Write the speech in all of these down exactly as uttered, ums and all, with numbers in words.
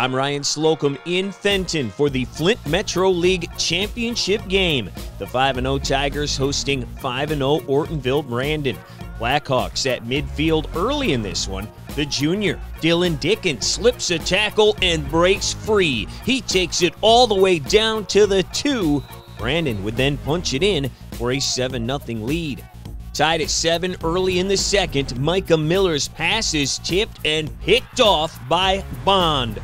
I'm Ryan Slocum in Fenton for the Flint Metro League Championship game. The five and oh Tigers hosting five and oh Ortonville Brandon. Blackhawks at midfield early in this one. The junior, Dylan Dickens, slips a tackle and breaks free. He takes it all the way down to the two. Brandon would then punch it in for a seven nothing lead. Tied at seven early in the second, Micah Miller's pass is tipped and picked off by Bond.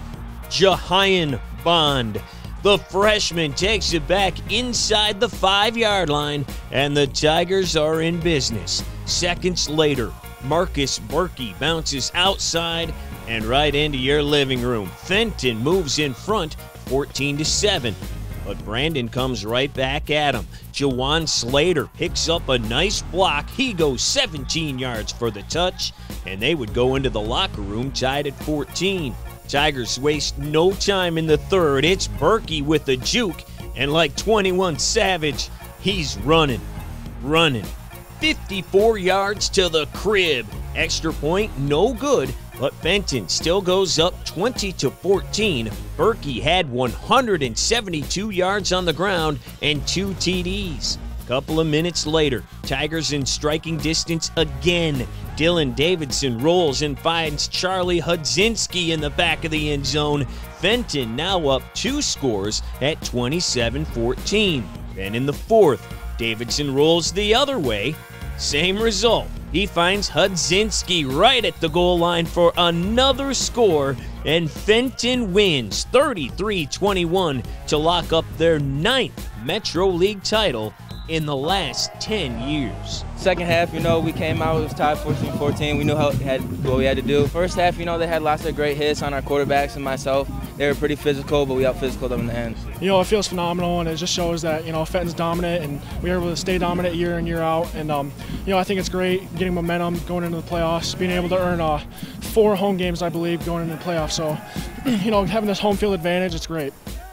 Jahian Bond. The freshman takes it back inside the five-yard line, and the Tigers are in business. Seconds later, Marcus Berkey bounces outside and right into your living room. Fenton moves in front, fourteen to seven. But Brandon comes right back at him. Jawan Slater picks up a nice block. He goes seventeen yards for the touch, and they would go into the locker room tied at fourteen. Tigers waste no time in the third. It's Berkey with a juke, and like twenty-one Savage, he's running, running. fifty-four yards to the crib. Extra point, no good, but Fenton still goes up twenty to fourteen. Berkey had one hundred seventy-two yards on the ground and two T Ds. Couple of minutes later, Tigers in striking distance again. Dylan Davidson rolls and finds Charlie Hudzinski in the back of the end zone. Fenton now up two scores at twenty-seven fourteen. Then in the fourth, Davidson rolls the other way. Same result. He finds Hudzinski right at the goal line for another score, and Fenton wins thirty-three twenty-one to lock up their ninth Metro League title in the last ten years. Second half, you know, we came out, it was tied fourteen fourteen. We knew how had what we had to do. First half, you know, they had lots of great hits on our quarterbacks and myself. They were pretty physical, but we out-physicaled them in the end. You know, it feels phenomenal, and it just shows that, you know, Fenton's dominant, and we were able to stay dominant year in, year out. And, um, you know, I think it's great getting momentum going into the playoffs, being able to earn uh, four home games, I believe, going into the playoffs. So, you know, having this home field advantage, it's great.